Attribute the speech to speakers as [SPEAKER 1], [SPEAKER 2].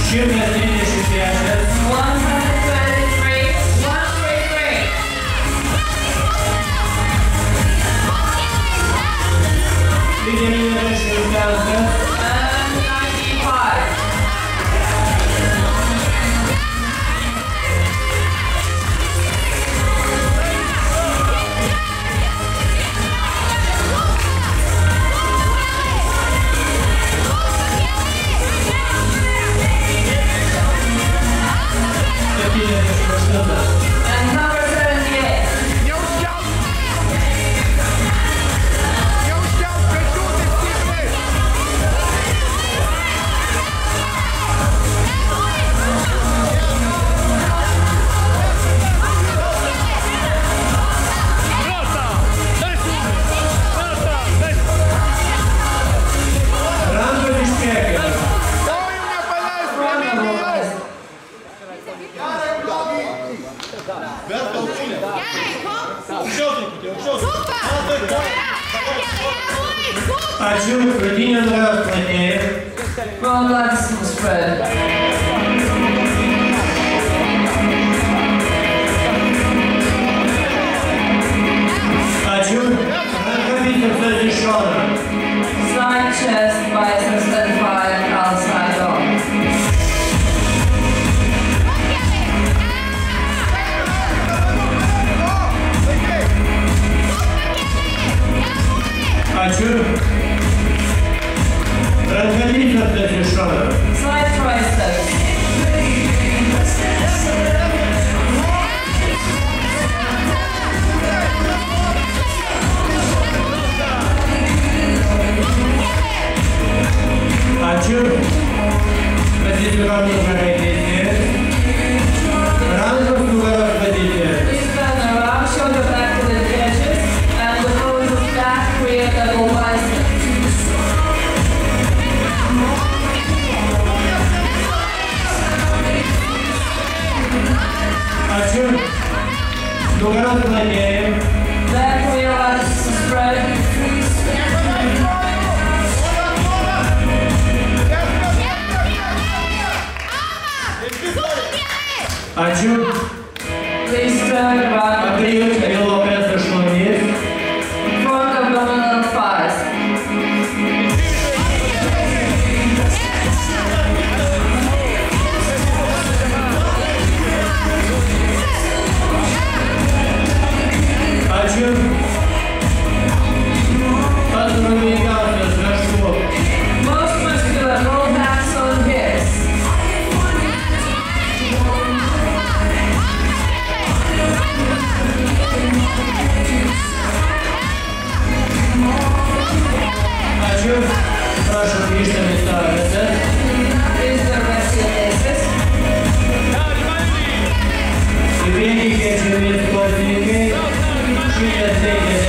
[SPEAKER 1] Ačiū, pradinė nuogas platėja.
[SPEAKER 2] Front legs will spread.
[SPEAKER 1] Ačiū, ranka bicepsas iš šono.
[SPEAKER 2] Side chest, biceps, and thigh, and outside arm.
[SPEAKER 1] Ačiū. Ranka bicepsas iš šono.
[SPEAKER 2] Side triceps.
[SPEAKER 1] Ačiū. Pasisukam nugarai dėti. Rankos nugaros padėti.
[SPEAKER 2] Please bend around, shoulder back to the edges, and the pose is back, create double bicep.
[SPEAKER 1] Ačiū. Nugaros platėja.
[SPEAKER 2] Back where your legs spread.
[SPEAKER 1] Ačiū.
[SPEAKER 2] Please turn around.
[SPEAKER 1] Abiejų pilvo preso šlaunys.
[SPEAKER 2] Front abdominal thighs.
[SPEAKER 1] Ačiū. Pats rumingiausias raštu.
[SPEAKER 2] Most muscular, roll backs on hips.
[SPEAKER 1] Ačiū. Prašom grįžtame į savo vietas.
[SPEAKER 2] Please rest your faces.
[SPEAKER 1] Į priekį kviečiami sportininkai. 150